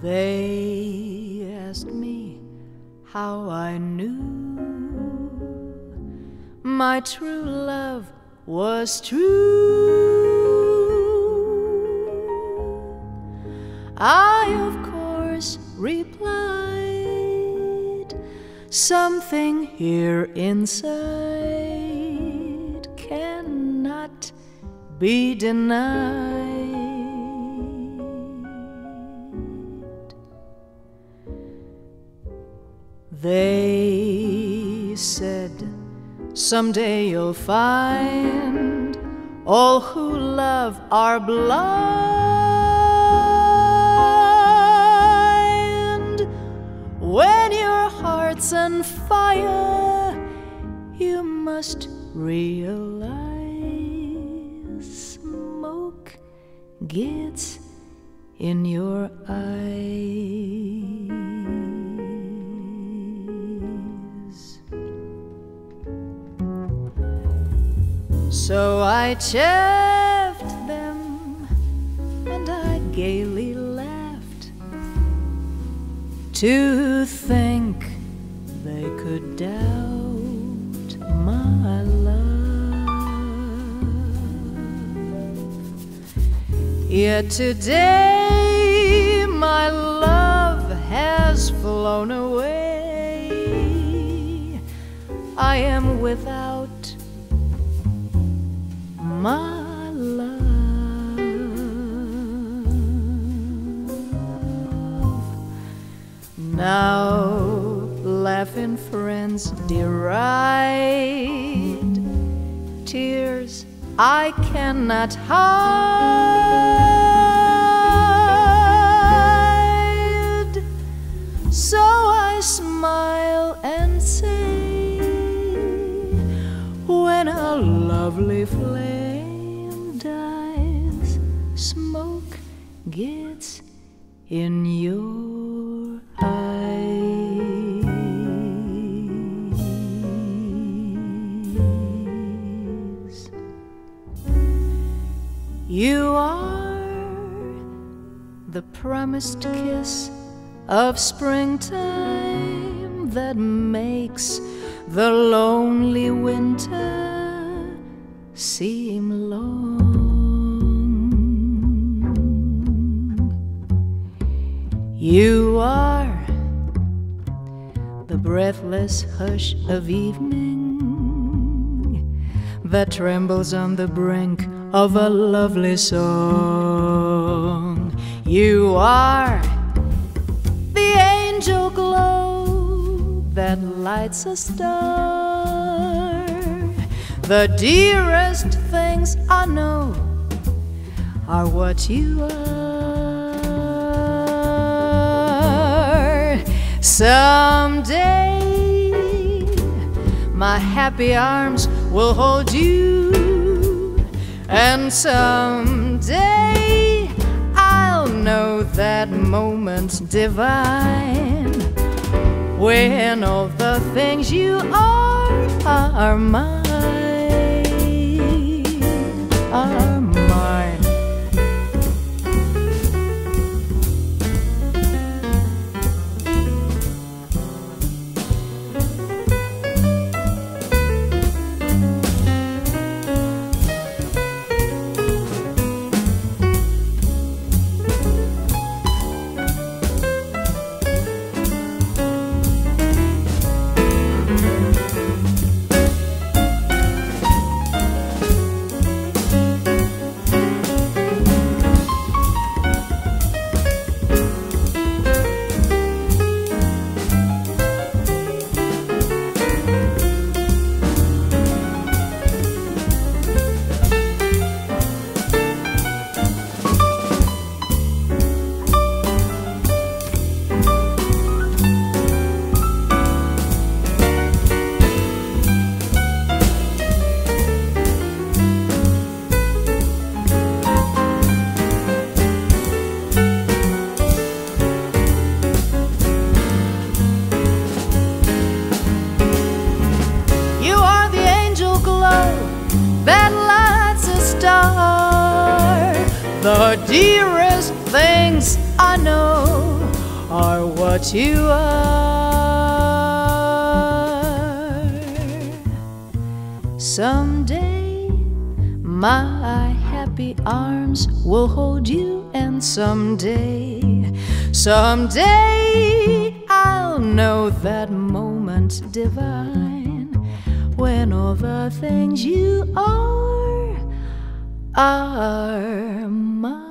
They asked me how I knew my true love was true. I, of course, replied, something here inside cannot be denied. They said, someday you'll find all who love are blind. When your heart's on fire, you must realize smoke gets in your eyes. So I chaffed them and I gaily laughed to think they could doubt my love. Yet today my love has flown away. I am without my love. Now laughing friends deride tears I cannot hide. So I smile and say, when a lovely flame dies, smoke gets in your eyes. You are the promised kiss of springtime that makes the lonely winter seem long. You are the breathless hush of evening that trembles on the brink of a lovely song. You are the angel glow that lights a star. The dearest things I know are what you are. Someday my happy arms will hold you, and someday I'll know that moment divine when all the things you are mine, are mine. The dearest things I know are what you are. Someday my happy arms will hold you, and someday I'll know that moment divine when all the things you are mine.